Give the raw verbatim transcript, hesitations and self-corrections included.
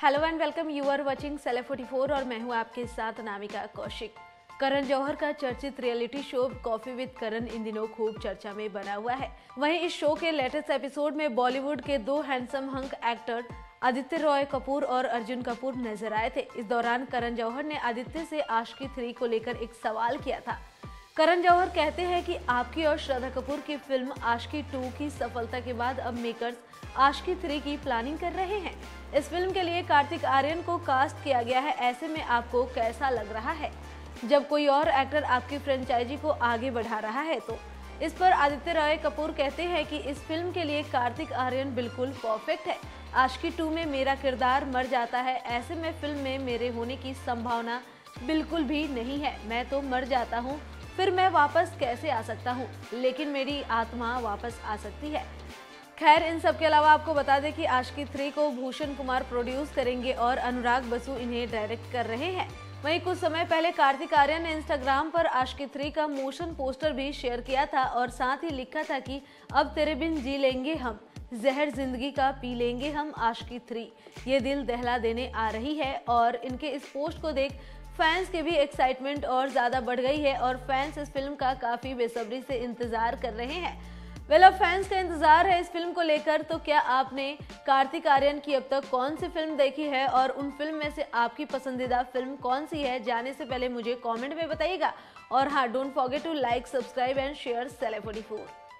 Hello and welcome, you are watching celeb forty four और मैं हूं आपके साथ नामिका कौशिक। करण जौहर का चर्चित reality show coffee with Karan इन दिनों खूब चर्चा में बना हुआ है। वहीं इस शो के लेटेस्ट एपिसोड में बॉलीवुड के दो handsome hunk actor Aditya Roy Kapur और अर्जुन कपूर नजर आए थे। इस दौरान करण जौहर ने आदित्य से आशिकी थ्री को लेकर एक सवाल किया था। करण जौहर कहते हैं कि आपकी और श्रद्धा कपूर की फिल्म आशिकी टू की सफलता के बाद अब मेकर्स आशिकी थ्री की प्लानिंग कर रहे हैं। इस फिल्म के लिए कार्तिक आर्यन को कास्ट किया गया है। ऐसे में आपको कैसा लग रहा है जब कोई और एक्टर आपकी फ्रेंचाइजी को आगे बढ़ा रहा है? तो इस पर आदित्य रॉय कपूर कहते हैं कि इस फिल्म के लिए कार्तिक आर्यन बिल्कुल परफेक्ट है। आशिकी टू में मेरा किरदार मर जाता है, ऐसे में फिल्म में मेरे होने की संभावना बिल्कुल भी नहीं है। मैं तो मर जाता हूँ, फिर मैं वापस कैसे आ सकता हूँ, लेकिन मेरी आत्मा वापस आ सकती है। खैर, इन सब के अलावा आपको बता दें कि आशिकी थ्री को भूषण कुमार प्रोड्यूस करेंगे और अनुराग बसु इन्हें डायरेक्ट कर रहे हैं। वहीं कुछ समय पहले कार्तिक आर्यन ने इंस्टाग्राम पर आशिकी थ्री का मोशन पोस्टर भी शेयर किया था और साथ ही लिखा था कि अब तेरे बिन जी लेंगे हम, जहर जिंदगी का पी लेंगे हम। आशिकी थ्री ये दिल दहला देने आ रही है और इनके इस पोस्ट को देख फैंस की भी एक्साइटमेंट और ज़्यादा बढ़ गई है और फैंस इस फिल्म का काफ़ी बेसब्री से इंतज़ार कर रहे हैं। वेल, अब फैंस का इंतज़ार है इस फिल्म को लेकर। तो क्या आपने कार्तिक आर्यन की अब तक कौन सी फिल्म देखी है और उन फिल्म में से आपकी पसंदीदा फिल्म कौन सी है? जाने से पहले मुझे कमेंट में बताइएगा। और हाँ, don't forget to like, subscribe and share celeb forty four.